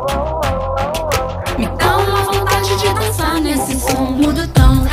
Me dá uma vontade de dançar nesse som. Muda o tom,